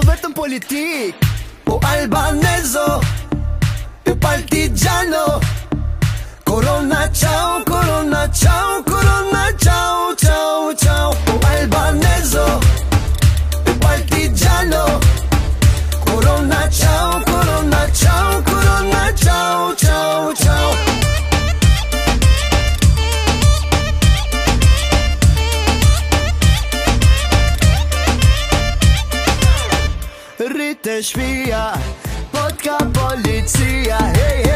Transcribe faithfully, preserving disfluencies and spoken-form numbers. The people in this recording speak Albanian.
esperto en politik, o albaneso, o partigiano. Corona, ciao, corona, ciao, corona, ciao, ciao, ciao. O albaneso, o partigiano. Corona, ciao, corona, ciao, corona, ciao, ciao, ciao. Rite shpia, pot ka policia, hey,